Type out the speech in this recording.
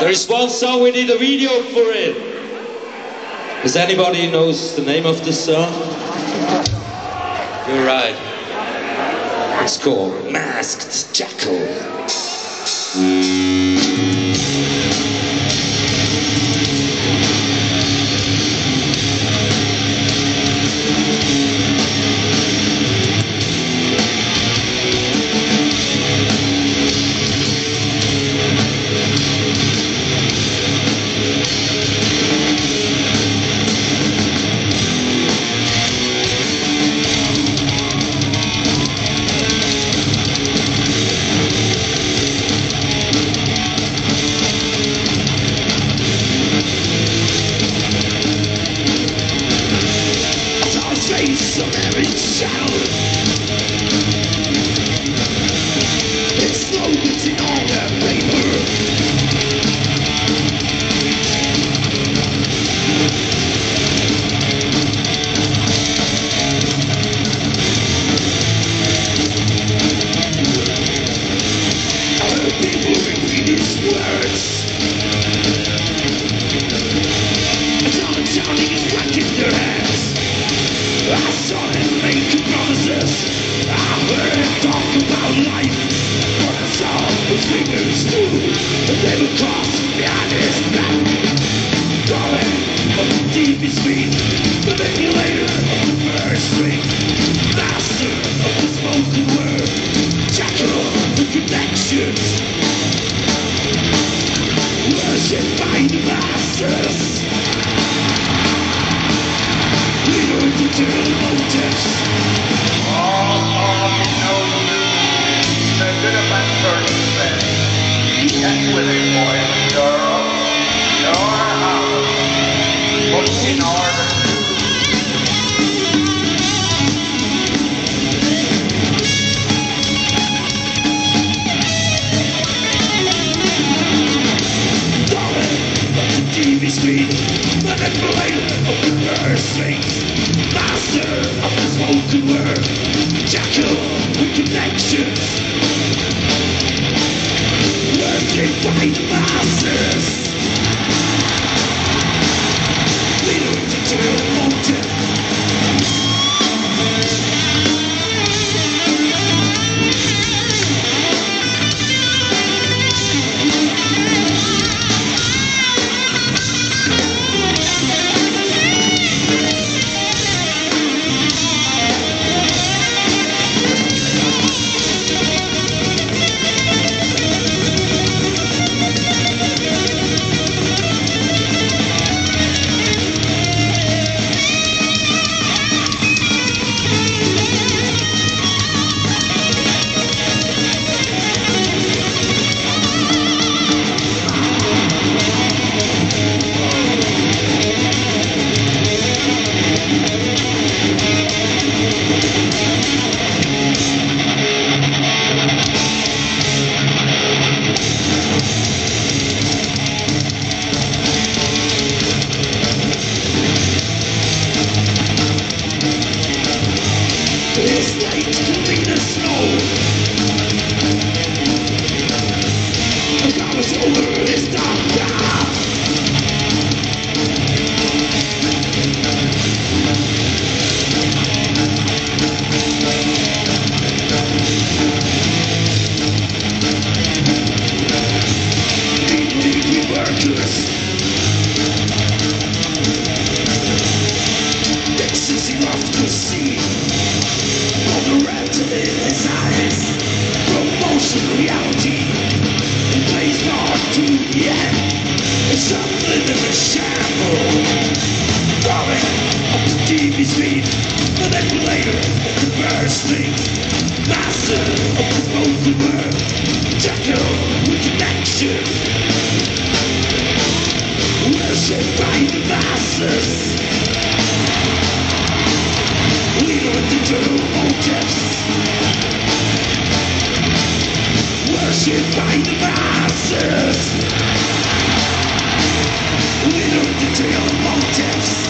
There's one song we need a video for it. Does anybody knows the name of this song? You're right. It's called Masked Jackal. Face of every shadow, it's slow written on that paper. Other people repeat his words. Sounding is like in their heads. I saw him make promises. I heard him talk about life. But I saw his fingers too. The devil crossed behind his back. Darling of the deepest feet, the manipulator of the first string, master of the spoken word, jackal of the connections, worshipped by the masses. All authority knows you. The good of my church said, get with it, boy and girl. Your house, put in order. Darling, but the TV screen, manipulator of the first strings, master of the spoken word, jackal with connections, worshipped by the masses, leader of the terrible motive. It's late to clean the snow. The God is over, it's not bad. Deeply workers. Ecstasy lost to see. All the red in his eyes. Promotion reality. It plays hard to the end. It's something in the shamble. Darling of the TV speed. Manipulator of the first things. Master of the spoken word. Jackal with connection. Worshipped by the masses. Leader with the true motives. Worshipped by the masses. Leader with the true motives.